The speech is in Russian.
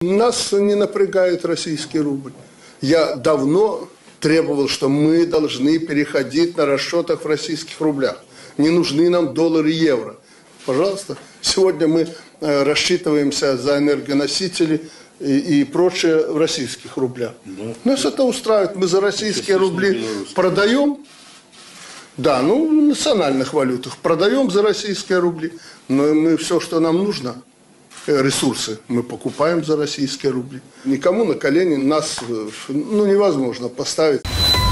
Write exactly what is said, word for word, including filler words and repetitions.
Нас не напрягает российский рубль. Я давно требовал, что мы должны переходить на расчетах в российских рублях. Не нужны нам доллары и евро. Пожалуйста, сегодня мы рассчитываемся за энергоносители и, и прочее в российских рублях. Да. Нас это устраивает. Мы за российские рубли продаем, да, ну, в национальных валютах, продаем за российские рубли, но мы все, что нам нужно, ресурсы, мы покупаем за российские рубли. Никому на колени нас ну, невозможно поставить.